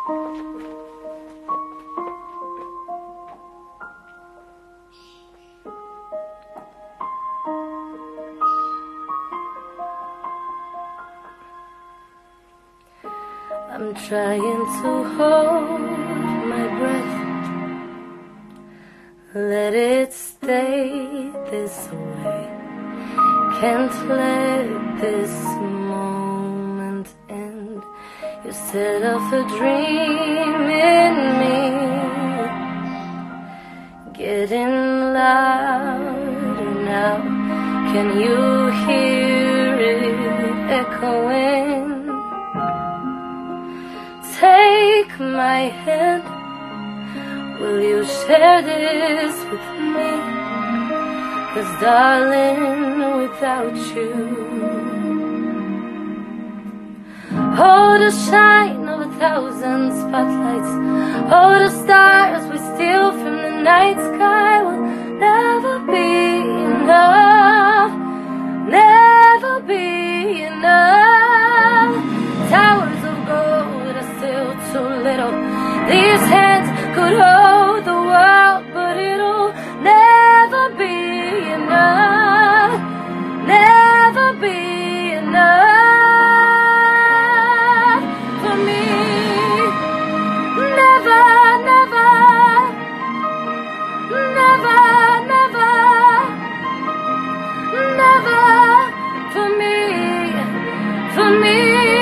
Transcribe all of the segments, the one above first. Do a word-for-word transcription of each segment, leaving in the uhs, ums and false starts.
I'm trying to hold my breath, let it stay this way. Can't let this moment end. You set off a dream in me, getting louder now. Can you hear it echoing? Take my hand, will you share this with me? 'Cause darling, without you, oh, the shine of a thousand spotlights, oh, the stars we steal from the night sky will never be enough, never be enough. Towers of gold are still too little. These hands could hold the world, but it'll never be enough, never be enough for me. Never, never, never, never, never for me, for me.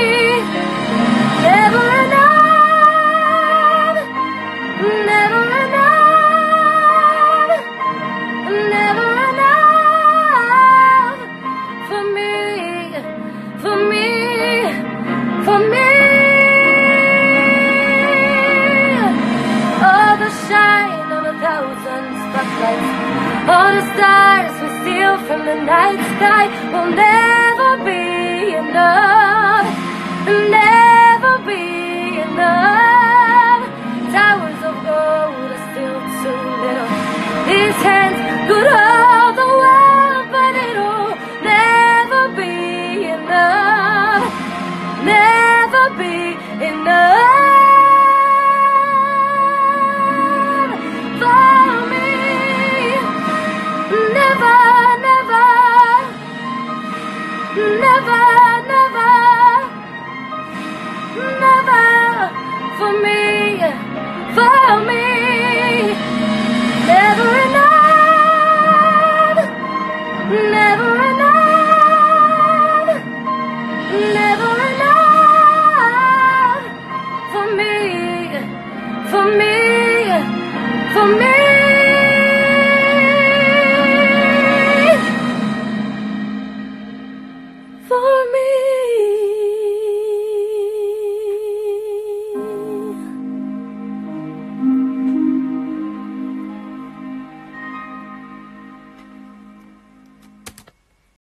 Never enough, never enough, never enough for me, for me, for me. Oh, the shine of a thousand spotlights, all the stars we steal from the night sky will never be enough, never be enough. Towers of gold are still too little. These hands could hold the world, but it'll never be enough, never be enough for me. Never, never, never, never, never for me, for me. Never enough, never enough, never enough for me, for me, for me. For me.